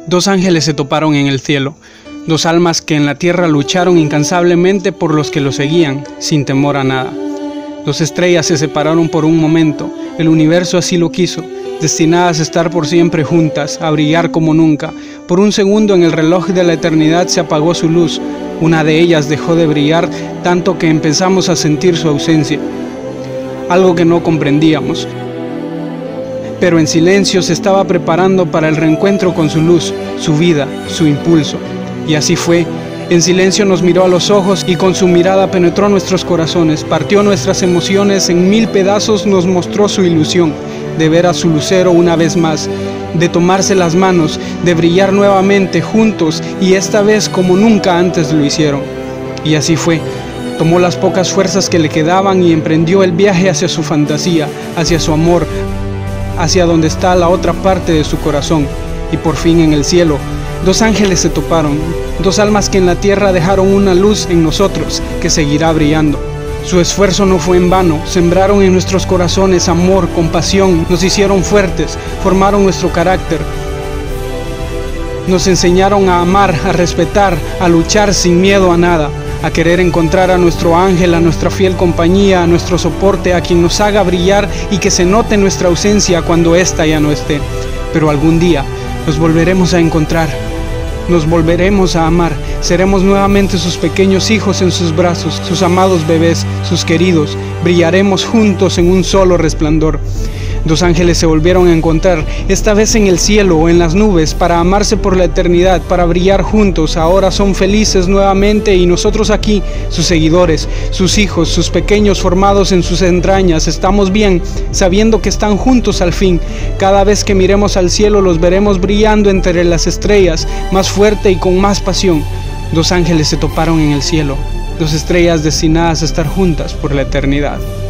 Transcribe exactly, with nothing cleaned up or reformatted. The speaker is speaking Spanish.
Dos ángeles se toparon en el cielo, dos almas que en la tierra lucharon incansablemente por los que lo seguían, sin temor a nada. Dos estrellas se separaron por un momento, el universo así lo quiso, destinadas a estar por siempre juntas, a brillar como nunca. Por un segundo en el reloj de la eternidad se apagó su luz, una de ellas dejó de brillar tanto que empezamos a sentir su ausencia, algo que no comprendíamos. Pero en silencio se estaba preparando para el reencuentro con su luz, su vida, su impulso. Y así fue. En silencio nos miró a los ojos y con su mirada penetró nuestros corazones, partió nuestras emociones en mil pedazos, nos mostró su ilusión de ver a su lucero una vez más, de tomarse las manos, de brillar nuevamente juntos y esta vez como nunca antes lo hicieron. Y así fue. Tomó las pocas fuerzas que le quedaban y emprendió el viaje hacia su fantasía, hacia su amor, hacia donde está la otra parte de su corazón. Y por fin en el cielo, dos ángeles se toparon, dos almas que en la tierra dejaron una luz en nosotros que seguirá brillando. Su esfuerzo no fue en vano, sembraron en nuestros corazones amor, compasión, nos hicieron fuertes, formaron nuestro carácter. Nos enseñaron a amar, a respetar, a luchar sin miedo a nada, a querer encontrar a nuestro ángel, a nuestra fiel compañía, a nuestro soporte, a quien nos haga brillar y que se note nuestra ausencia cuando ésta ya no esté. Pero algún día nos volveremos a encontrar, nos volveremos a amar, seremos nuevamente sus pequeños hijos en sus brazos, sus amados bebés, sus queridos, brillaremos juntos en un solo resplandor. Dos ángeles se volvieron a encontrar, esta vez en el cielo o en las nubes, para amarse por la eternidad, para brillar juntos. Ahora son felices nuevamente y nosotros aquí, sus seguidores, sus hijos, sus pequeños formados en sus entrañas, estamos bien, sabiendo que están juntos al fin. Cada vez que miremos al cielo los veremos brillando entre las estrellas, más fuerte y con más pasión. Dos ángeles se toparon en el cielo, dos estrellas destinadas a estar juntas por la eternidad.